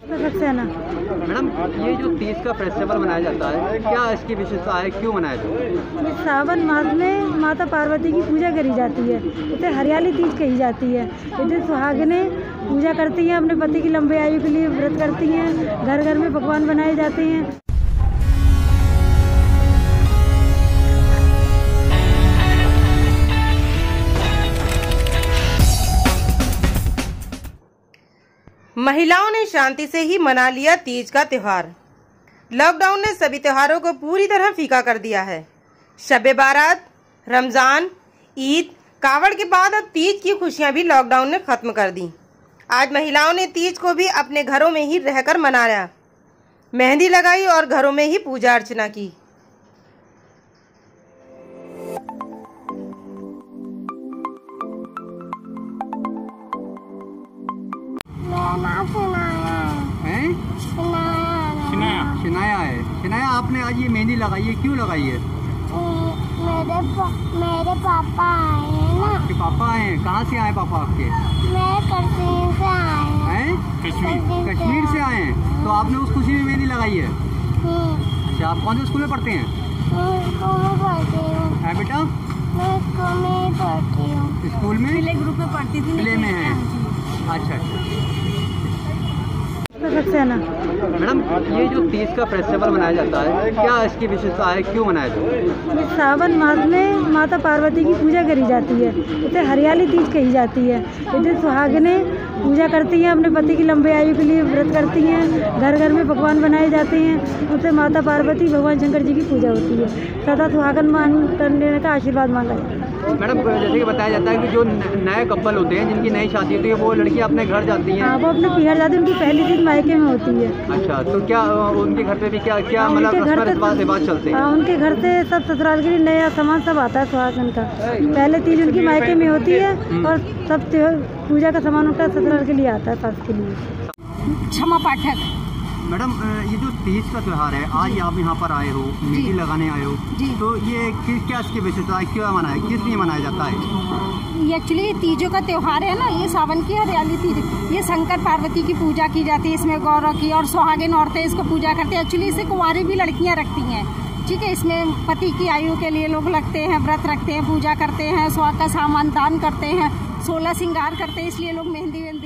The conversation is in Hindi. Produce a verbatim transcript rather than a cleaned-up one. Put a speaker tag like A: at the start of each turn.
A: सक्सेना।
B: मैडम, ये जो तीज का फेस्टिवल मनाया जाता है, क्या इसकी विशेषता है, क्यों मनाया जाता है?
A: ये सावन मास में माता पार्वती की पूजा करी जाती है। इसे हरियाली तीज कही जाती है। इस दिन सुहागिनें पूजा करती हैं, अपने पति की लंबी आयु के लिए व्रत करती हैं। घर घर में पकवान बनाए जाते हैं।
C: महिलाओं ने शांति से ही मना लिया तीज का त्योहार। लॉकडाउन ने सभी त्योहारों को पूरी तरह फीका कर दिया है। शबे बारात, रमजान, ईद, कावड़ के बाद अब तीज की खुशियां भी लॉकडाउन ने खत्म कर दी। आज महिलाओं ने तीज को भी अपने घरों में ही रहकर मनाया। मेहंदी लगाई और घरों में ही पूजा अर्चना की।
B: हैं? शिनाया शिनाया है। शिनाया, आपने आज ये मेहंदी लगाई है, क्यों लगाई है?
D: मेरे पा, मेरे पापा आए हैं ना।
B: आपके पापा आए हैं? कहाँ से आए पापा आपके?
D: मैं कश्मीर से आए
B: हैं। कश्मीर कश्मीर से आए हैं, तो आपने उस खुशी में मेहंदी लगाई है? अच्छा, आप कौन से स्कूल में पढ़ते हैं?
D: स्कूल में पढ़ती हूँ।
B: है बेटा?
D: मैं स्कूल में ही पढ़ती हूँ।
B: स्कूल में
A: प्ले ग्रुप में पढ़ती थी।
B: प्ले में है। अच्छा अच्छा।
A: सक्सेना।
B: मैडम, ये जो तीज का फेस्टिवल मनाया जाता है, क्या इसकी विशेषता है, क्यों मनाया जाता है?
A: ये सावन मास में माता पार्वती की पूजा करी जाती है। इसे हरियाली तीज कही जाती है। इस दिन सुहागिनें पूजा करती हैं, अपने पति की लंबी आयु के लिए व्रत करती हैं। घर घर में पकवान बनाए जाते हैं। उनसे माता पार्वती भगवान शंकर जी की पूजा होती है। सदा सुहागन मान करने का आशीर्वाद मांगा जाता है।
B: मैडम, जैसे कि बताया जाता है कि जो नए कपल होते हैं, जिनकी नई शादी होती है, वो लड़कियां अपने घर जाती हैं।
A: हाँ, वो अपने पीहर जाती है। उनकी पहली तीज मायके में होती है।
B: अच्छा, तो क्या उनके घर पे भी क्या क्या मतलब रस्म रिवाज चलते हैं?
A: हाँ, उनके घर से सब ससुराल के लिए नया सामान सब आता है सुहागन का। पहले तीज उनकी मायके में होती है और सब पूजा का सामान उनका ससुराल के लिए आता है, सास के लिए।
C: क्षमा पाठक।
B: मैडम, ये जो तीज का त्योहार है, आज आप यहाँ पर आए हो, मेहंदी लगाने आए हो, तो ये क्या इसकी विशेषता है, क्यों मनाया, किस लिए मनाया जाता है?
E: ये एक्चुअली तीजों का त्योहार है ना। ये सावन की हरियाली तीज, ये शंकर पार्वती की पूजा की जाती है। इसमें गौरव की और सुहागिन औरतें इसको पूजा करती हैं। एक्चुअली इसे कुंवारी भी लड़कियां रखती हैं। ठीक है, इसमें पति की आयु के लिए लोग लगते हैं, व्रत रखते हैं, पूजा करते हैं, सुहाग का सामान दान करते हैं, सोलह श्रृंगार करते हैं। इसलिए लोग मेहंदी वेहंदी